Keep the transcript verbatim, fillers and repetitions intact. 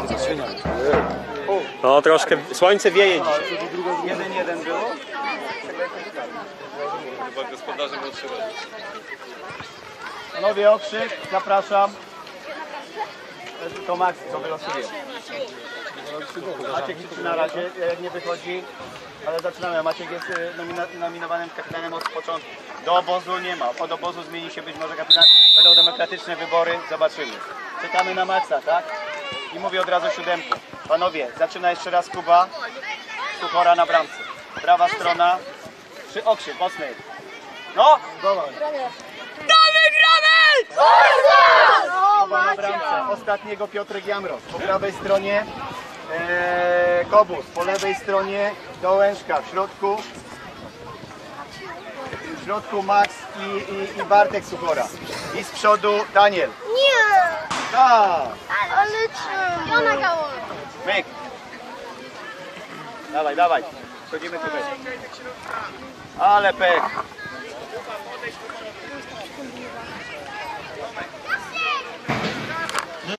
No troszkę, słońce wieje dzisiaj. jeden jeden było? Chyba gospodarze był trzy razy. Panowie, okrzyk, zapraszam. To Max, co wylosuje. Maciek krzyczy na razie, jak nie wychodzi, ale zaczynamy. Maciek jest nomina nominowanym kapitanem od początku. Do obozu nie ma, od obozu zmieni się być może kapitan. Będą demokratyczne wybory, zobaczymy. Czekamy na Maxa, tak? I mówię od razu siódemkę. Panowie, zaczyna jeszcze raz Kuba. Suchora na bramce. Prawa strona. Trzy okrzyk, mocny. No! Kuba na bramce. Ostatniego Piotrek Jamroz. Po prawej stronie ee, Kobus. Po lewej stronie Dołężka. W środku w środku Max i, i, i Bartek Suchora. I z przodu Daniel. Nie! Tak! Ale czemu? Ja nagrałem. Myk. Dawaj, dawaj. Chodzimy tutaj. Ale pech.